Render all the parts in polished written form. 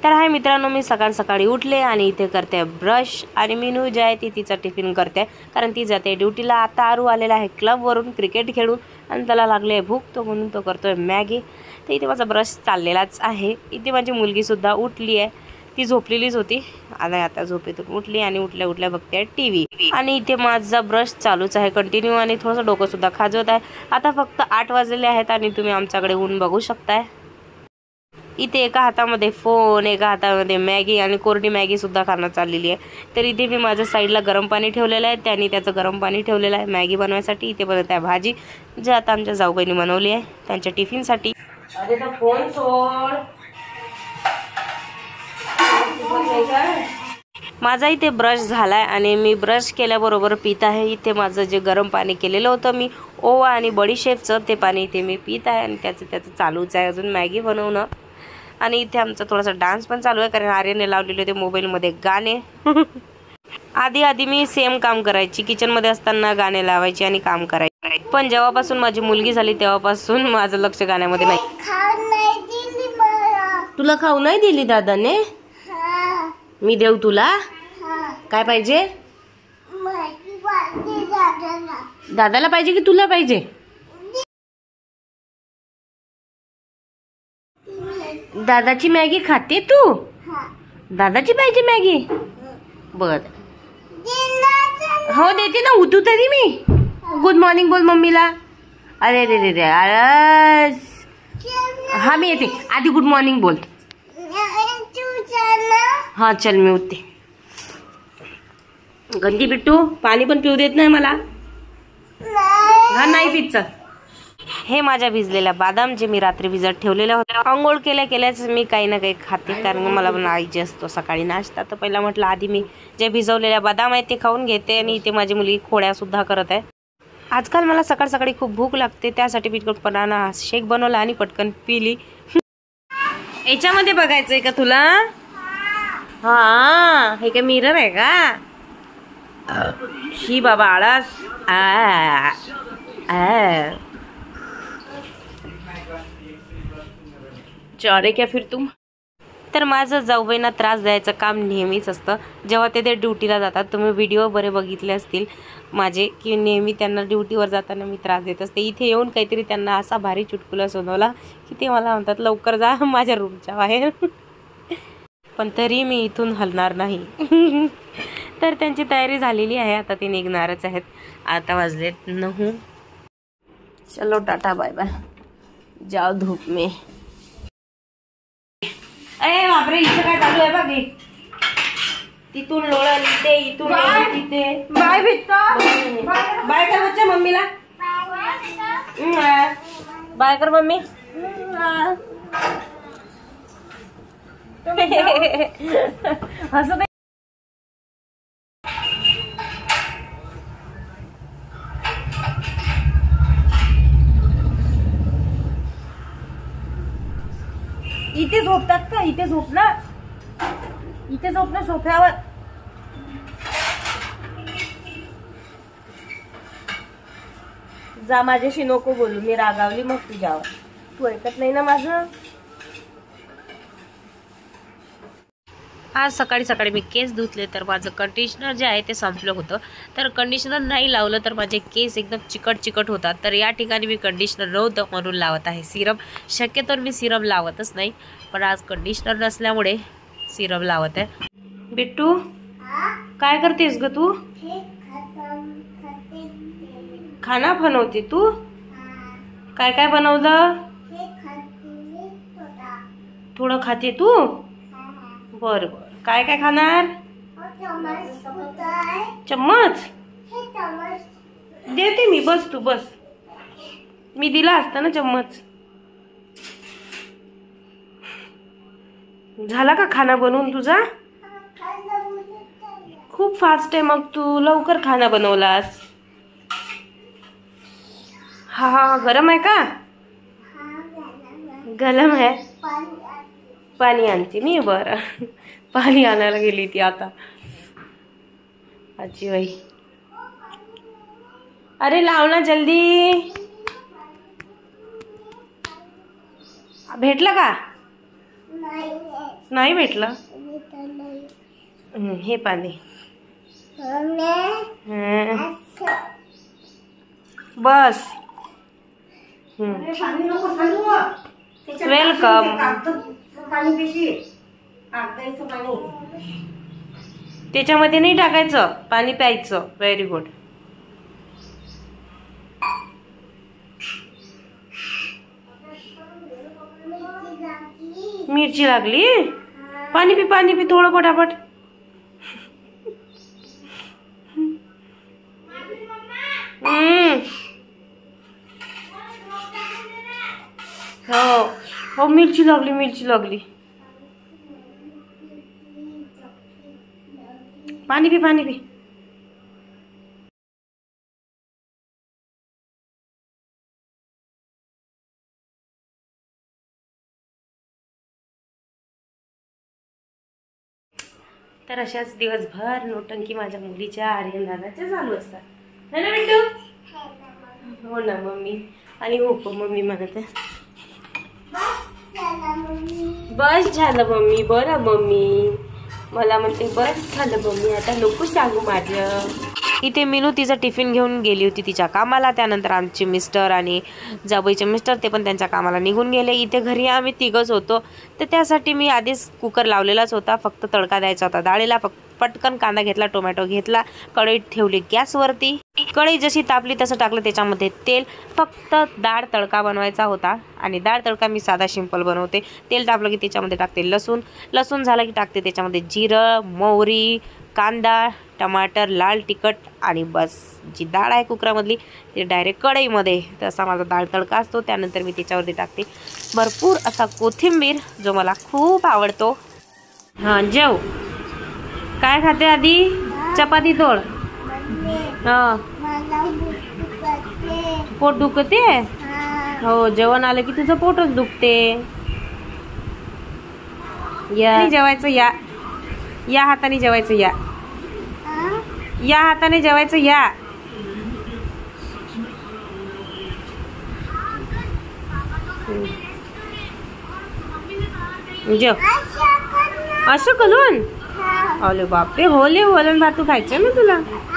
तर हाय मित्रांनो, मी सकाळ सकाळी उठले आणि इथे करते ब्रश आणि मीनू जी आहे ती तिचा टिफिन करते, कारण ती जाते ड्युटीला। आता आरू आलेला आहे क्लबवरून क्रिकेट खेळून आणि त्याला लागले आहे भूक, तो म्हणून तो करतोय मॅगी। तर इथे माझा ब्रश चाललेलाच आहे। इथे माझी मुलगीसुद्धा उठली आहे, ती झोपलेलीच होती आणि आता झोपेतून उठली आणि उठल्या उठल्या बघते टीव्ही। आणि इथे माझा ब्रश चालूच आहे कंटिन्यू आणि थोडंसं डोकंसुद्धा खाजवत आहे। आता फक्त 8 वाजलेले आहेत आणि तुम्ही आमच्याकडे ऊन बघू शकताय। इथे एका हातामध्ये फोन, एका हातामध्ये मॅगी आणि कोरडी मॅगी सुद्धा खाणं चाललेली आहे। तर इथे मी माझ्या साईडला गरम पाणी ठेवलेलं आहे, त्यांनी त्याचं गरम पाणी ठेवलेलं आहे मॅगी बनवायसाठी। इथे बनवत आहे भाजी, जे आता आमच्या जाऊबाईंनी बनवली आहे त्यांच्या टिफिनसाठी। अरे तो फोन सोड। माझा इथे ब्रश झालाय आणि मी ब्रश केल्याबरोबर पित आहे। इथे माझं जे गरम पाणी केलेलं होतं मी ओवा आणि बडीशेपचं, ते पाणी इथे मी पित आहे आणि त्याचं चालूच आहे अजून मॅगी बनवणं। आणि इथे आमचा थोडासा डान्स पण चालू आहे, कारण आर्यनने लावलेले होते मोबाईलमध्ये गाणे। आधी मी सेम काम करायची, किचनमध्ये असताना गाणे लावायची आणि काम करायची, पण जेव्हापासून माझी मुलगी झाली तेव्हापासून माझं लक्ष गाण्यामध्ये नाही। तुला खाऊ नाही दिली दादाने? मी देऊ तुला? काय पाहिजे? दादाला पाहिजे की तुला पाहिजे? दादाची मॅगी खाते तू? दादाची पाहिजे मॅगी? बर हो देते ना, उठू तरी मी। गुड मॉर्निंग बोल मम्मीला। अरे रे रे रे, हा मी येते, आधी गुड मॉर्निंग बोल। हाँ चल मी उठते। गंदी बिट्टू पाणी पण पिऊ देत नाही मला। हा नाही पित, चल। हे माझ्या भिजलेल्या बादाम जे मी रात्री भिजत ठेवलेल्या होत्या। आंघोळ केल्याच मी काही ना काही खाते, कारण मला पण आईचे असतो सकाळी नाश्ता। तर पहिला म्हटलं आधी मी जे भिजवलेल्या बादाम आहेत ते खाऊन घेते। आणि इथे माझी मुलगी खोड्या सुद्धा करत आहे। आजकाल मला सकाळ सकाळी खूप भूक लागते, त्यासाठी मी बनाना शेक बनवला आणि पटकन पिली। याच्यामध्ये बघायचंय का तुला? हा हे काय मिरर आहे का? ही बाबा आळस। चारे क्या फिर तुम। तर माझं जाऊबाईंना त्रास द्यायचं काम नेहमीच असतं, जेव्हा ते ड्युटीला जातात। तुम्ही व्हिडिओ बरे बघितले असतील माझे, की नेहमी त्यांना ड्युटीवर जाताना मी त्रास देत असते। इथे येऊन काहीतरी त्यांना असा भारी चुटकुला सुनावला की ते मला म्हणतात लवकर जा माझ्या रूमच्या बाहेर। पण तरी मी इथून हलणार नाही। तर त्यांची तयारी झालेली आहे, आता ते निघणारच आहेत। आता वाजलेत 9। चलो टाटा बाय बाय, जाओ धूप में। अरे बापरे, इथं काय चालू आहे बघ, तिथून लोळण इथे, इथून तिथे। बाय भेटतो, बाय कर बच्चा मम्मीला, बाय कर मम्मी। हसू दे। इथे झोपतात का? इथे झोपणार, इथे झोपणार सोफ्यावर। जा, माझ्याशी नको बोलू, मी रागावली मग तुझ्यावर, तू ऐकत नाही ना माझं। आज सकाळी सकाळी मी केस धुतले, तर माझं कंडिशनर जे आहे ते संपलं होतं। तर कंडिशनर नाही लावलं तर माझे केस एकदम चिकट होतात। तर या ठिकाणी मी कंडिशनर नव्हतं म्हणून लावत आहे सिरम। शक्यतो मी सिरम लावतच नाही, पण आज कंडिशनर नसल्यामुळे सिरम लावत आहे। बिट्टू काय करतेस ग तू? खाना बनवते तू? काय काय बनवलं? थोडं खाते तू? बर बर, काय काय खाणार? चम्मच देते मी, बस तू बस, मी दिला असता ना चम्मच। झाला का खाना बनवून तुझा? खूप फास्ट आहे मग, तू लवकर खाना बनवलास। हा गरम आहे का? गरम आहे, पाणी आणते मी। बरं, पाणी आणायला गेली ती आता आजी बाई। अरे लाव ना जल्दी, भेटलं का? नाही भेटलं. हे पाणी बस. वेलकम. त्याच्यामध्ये नाही टाकायचं, पाणी प्यायचं. Very good. मिरची लागली. पाणी पी, पाणी पी थोडं पटापट. हो हो, मिरची लागली, मिरची लागली. पाणी पी, पाणी पी. तर अशाच दिवसभर नोटंकी माझ्या मुलीच्या आर्यन दादाच्या चालू असतात. है ना मिंटू? हो ना मम्मी. आणि हो मम्मी म्हणत आहे बस झालं मम्मी. बरं मम्मी. मला म्हणते बस झालं मम्मी, आता नको सांगू माझं. इथे मीनू तिचा टिफिन घेऊन गेली होती तिच्या कामाला. त्यानंतर आमचे मिस्टर आणि जावईचे मिस्टर ते पण त्यांच्या कामाला निघून गेले. इथे घरी आम्ही तिघच होतो. तर त्यासाठी मी आधीच कुकर लावलेलाच होता, फक्त तडका द्यायचा होता डाळीला. पटकन कांदा घेतला, टोमॅटो घेतला, कढईत ठेवली गॅसवरती. कढई जशी तापली तसं टाकलं त्याच्यामध्ये तेल. फक्त डाळ तडका बनवायचा होता आणि डाळ तडका मी साधा सिंपल बनवते. तेल तापलं की त्याच्यामध्ये टाकते लसूण. लसूण झालं की टाकते त्याच्यामध्ये जिरं, मोहरी, कांदा, टमाटर, लाल तिखट आणि बस. जी डाळ आहे कुकरामधली ती डायरेक्ट कढईमध्ये. तसा माझा डाळ तडका असतो. त्यानंतर मी त्याच्यावरती टाकते भरपूर असा कोथिंबीर, जो मला खूप आवडतो. हां जेव. काय खाते आधी? चपाती तोड. हां पोट दुखते. हो जेवण आलं की तुझं पोटच दुखते. या जेवायचं. या हाताने जेवायचं. या हाताने जेवायचं. या जेव. असं करून अरे बापरे. होले वरण भातू खायचं ना तुला.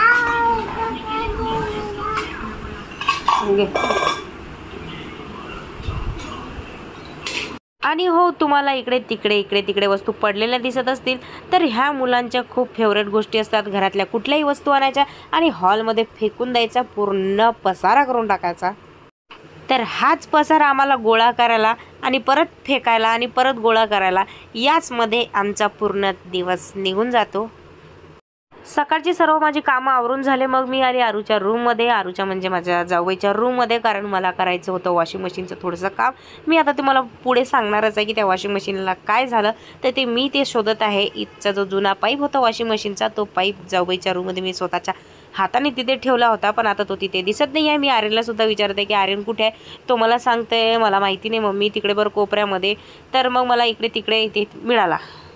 आणि हो तुम्हाला इकडे तिकडे वस्तू पडलेल्या दिसत असतील तर ह्या मुलांच्या खूप फेवरेट गोष्टी असतात. घरातल्या कुठल्याही वस्तू आणायच्या आणि हॉलमध्ये फेकून द्यायचा, पूर्ण पसारा करून टाकायचा. तर हाच पसारा आम्हाला गोळा करायला आणि परत फेकायला आणि परत गोळा करायला, याचमध्ये आमचा पूर्ण दिवस निघून जातो. सकाळची सर्व माझी कामं आवरून झाले. मग मी आली आरूच्या रूममध्ये. आरूच्या म्हणजे माझ्या जावईच्या रूममध्ये, कारण मला करायचं होतं वॉशिंग मशीनचं थोडंसं काम. मी आता तुम्हाला पुढे सांगणारच आहे की त्या वॉशिंग मशीनला काय झालं. तर मी शोधत आहे. इथचा जो जुना पाईप होता वॉशिंग मशीनचा, तो पाईप जावईच्या रूममध्ये मी स्वतःच्या हाताने तिथे ठेवला होता, पण आता तो तिथे दिसत नाही आहे. मी आर्यनला सुद्धा विचारते की आर्यन कुठे आहे. तो मला सांगते मला माहिती नाही मम्मी, तिकडे बरं कोपऱ्यामध्ये. तर मग मला इकडे इथे मिळाला.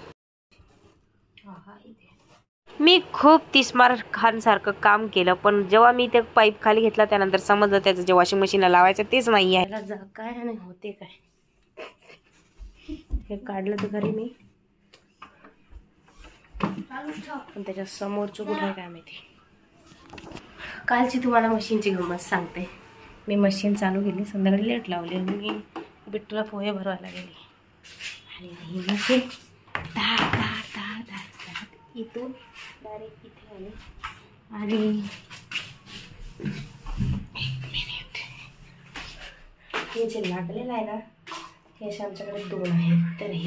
मी खूप तिस्मार खानसारखं काम केलं, पण जेव्हा मी ते पाईप खाली घेतला त्यानंतर समजलं त्याचं जे वॉशिंग मशीनला लावायचं तेच नाही आहे. काय नाही होते काय. हे काढलं तर घरी मी, पण त्याच्या समोरचं कुठे आहे काय माहिती. कालची तुम्हाला मशीनची गंमत सांगते. मी मशीन चालू केली, संध्याकाळी लेट लावली. मी बिट्टूला पोहे भरवायला गेली आणि ही मशीन इथून डायरेक्ट इथे आले. आणि हे जे लागलेलं आहे ना, हे असे आमच्याकडे 2 आहेत. तर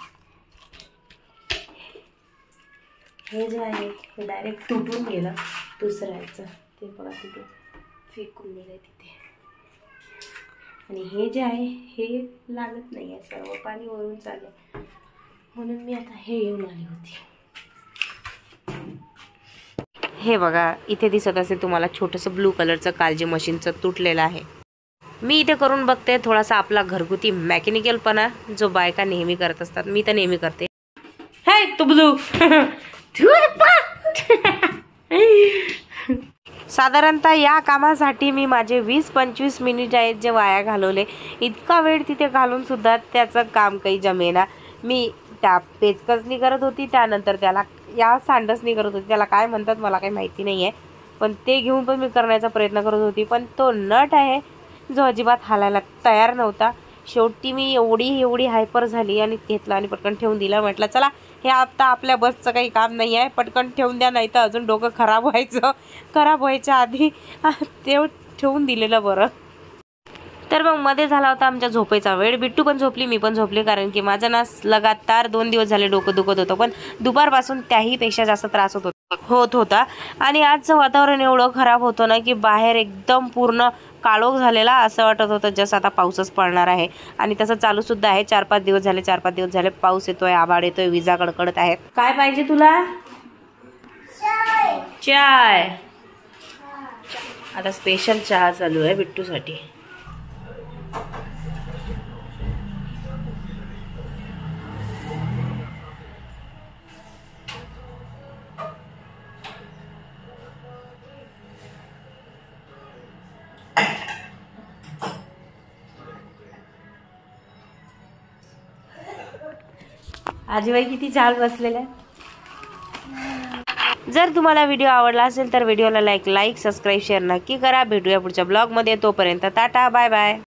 हे जे आहे हे डायरेक्ट तुटून गेलं. दुसऱ्याचं ते बघा तुटून फेकून दिलं तिथे. आणि हे जे आहे हे लागत नाही आहे, सर्व पाणी वरून चाललं, म्हणून मी आता हे घेऊन आली होती. हे बघा इथे दिसत असेल तुम्हाला छोटंसं ब्लू कलरचं कालजी मशीनचं तुटलेलं आहे. मी इथे करून बघते थोडासा आपला घरगुती मेकॅनिकलपणा, जो बायका नेहमी करत असतात. मी तर नेहमी करते. हे तू ब्लू साधारणतः या कामासाठी मी माझे 20-25 मिनिट आहेत जे वाया घालवले. इतका वेळ तिथे घालून सुद्धा त्याचं काम काही जमेना. मी त्या पेचकसनी करत होती, त्यानंतर त्याला या सांडसनी करत होती, त्याला काय म्हणतात मला काही माहिती नाही आहे, पण ते घेऊन पण मी करण्याचा प्रयत्न करत होती. पण तो नट आहे जो अजिबात हालायला तयार नव्हता. शेवटी मी एवढी हायपर झाली आणि घेतला आणि पटकन ठेवून दिला. म्हटलं चला हे आता आपल्या बसचं काही काम नाही आहे, पटकन ठेवून द्या, नाही तर अजून डोकं खराब व्हायच्या आधी ते ठेवून दिलेलं बरं. तर मग मध्ये झाला होता आमच्या झोपेचा वेळ. बिट्टू पण झोपली, मी पण झोपले, कारण की माझं ना लगातार 2 दिवस झाले डोकं दुखत होतं, पण दुपारपासून त्याहीपेक्षा जास्त त्रास होत होता. आणि आजचं वातावरण एवढं खराब होतं ना की बाहेर एकदम पूर्ण काळोख झालेला, असं वाटत होतं जसं आता पाऊसच पडणार आहे. आणि तसं चालू सुद्धा आहे. 4-5 दिवस झाले पाऊस येतोय, आभाळ येतोय, विजा कडकडत आहेत. काय पाहिजे तुला? चाय. आता स्पेशल चहा चालू आहे बिट्टूसाठी. आजीबाई किती छान बसलेल्या. जर तुम्हाला व्हिडिओ आवडला असेल तर व्हिडिओला लाईक, सबस्क्राईब, शेअर नक्की करा. भेटूया पुढच्या ब्लॉगमध्ये. तोपर्यंत टाटा, बाय बाय.